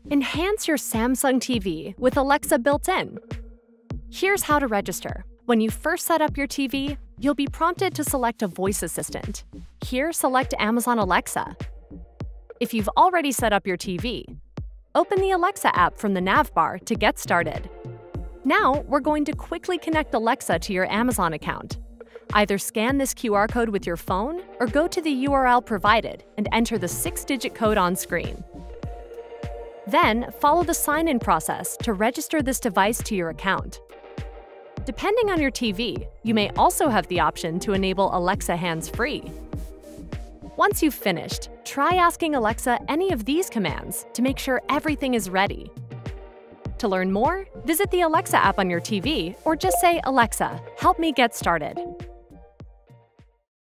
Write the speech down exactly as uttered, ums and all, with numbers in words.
Enhance your Samsung T V with Alexa built in. Here's how to register. When you first set up your T V, you'll be prompted to select a voice assistant. Here, select Amazon Alexa. If you've already set up your T V, open the Alexa app from the nav bar to get started. Now, we're going to quickly connect Alexa to your Amazon account. Either scan this Q R code with your phone or go to the U R L provided and enter the six-digit code on screen. Then, follow the sign-in process to register this device to your account. Depending on your T V, you may also have the option to enable Alexa hands-free. Once you've finished, try asking Alexa any of these commands to make sure everything is ready. To learn more, visit the Alexa app on your T V or just say, "Alexa, help me get started."